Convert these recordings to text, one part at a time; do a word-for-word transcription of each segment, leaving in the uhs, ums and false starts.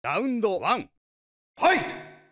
ラウンドワン、ファイト。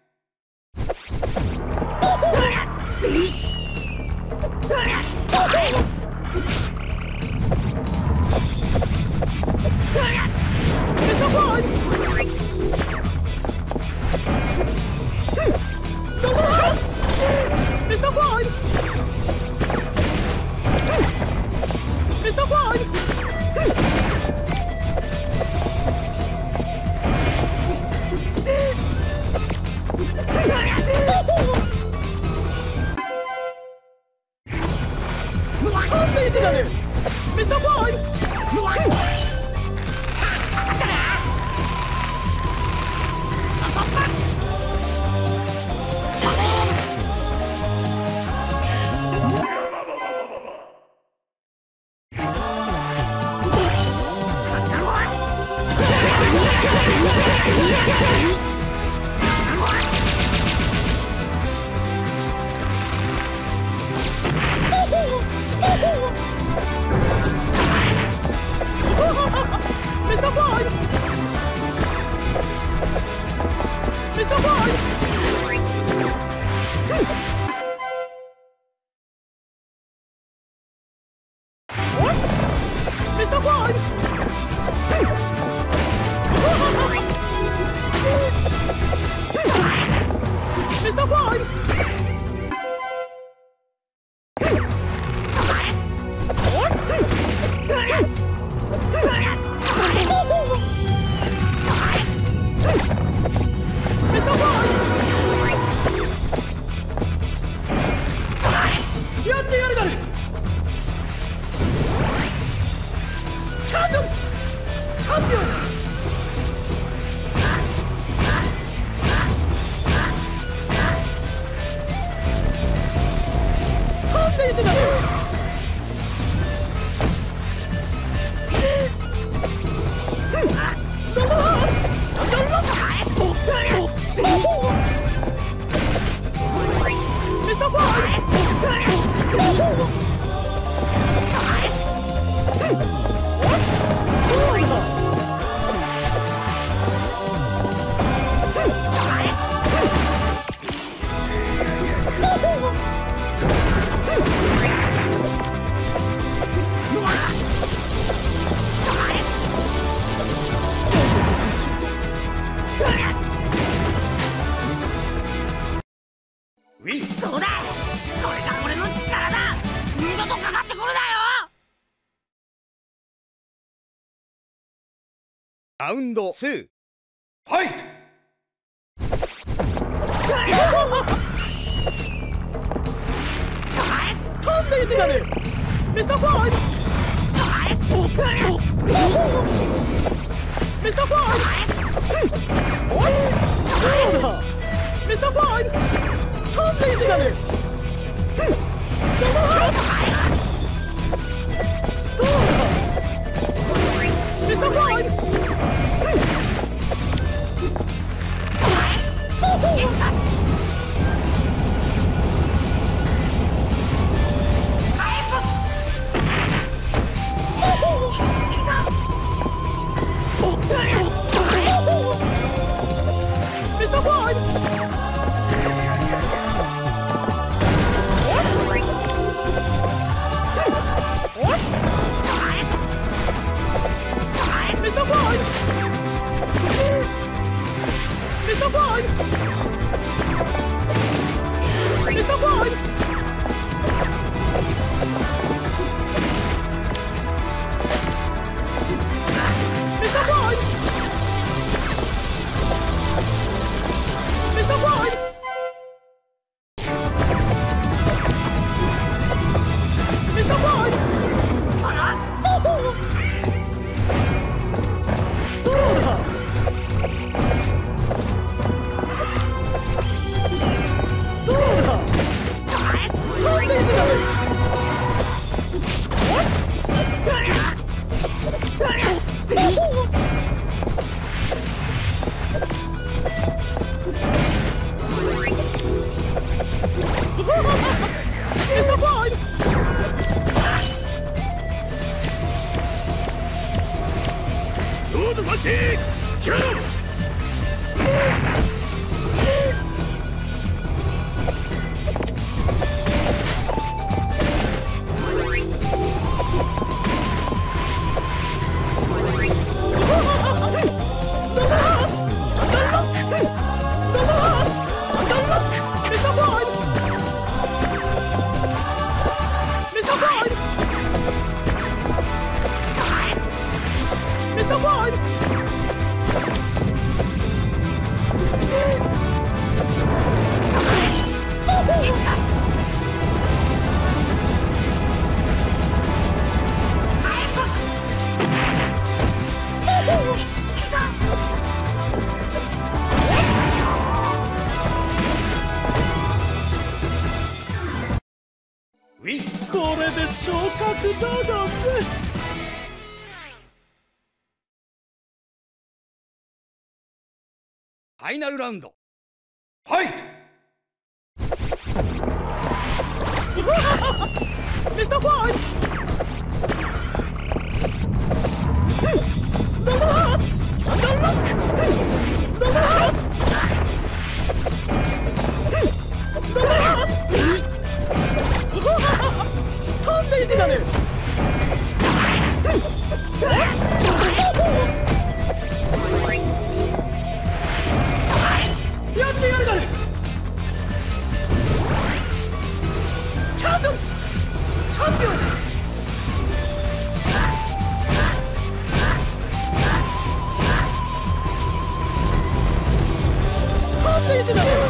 そうだ、これが俺の力だ。二度とかかってくるなよ。 ラウンドツー、ファイト。 飛んでいってやれミスターファイト。ミスターファイト。おい、そうだミスターファイト。飛んでいってやれ。ミスターファイト。ミスターファイト。 これで昇格だがね。 ファイナルラウンドファイト。 ミスターファイドンハーツアンダーロックドンハーツドンハーツ飛んでいてだね。やってやるだね。チャンピオンチャンピオン飛んでいてだね。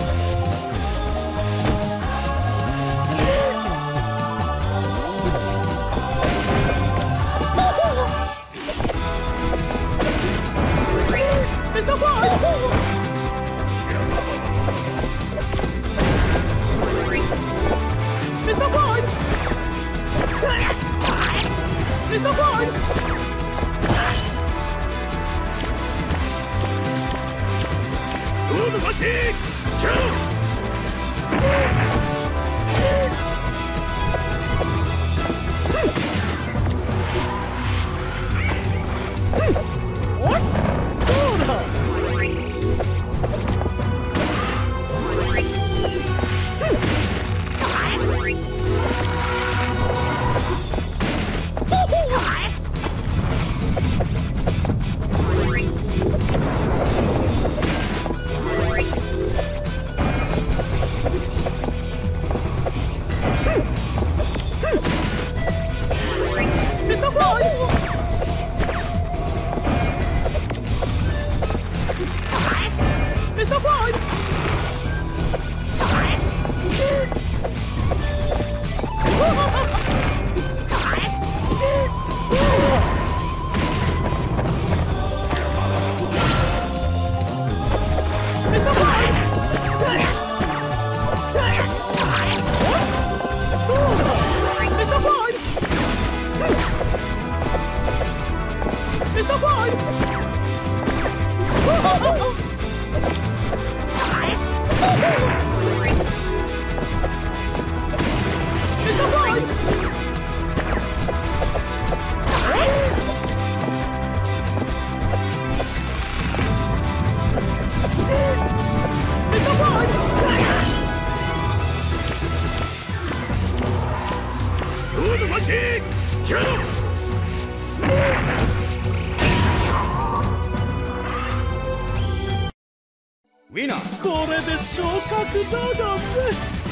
ミスターファイミスターファイミスターファイロードパッチキャロウィナー。 これで昇格だがね。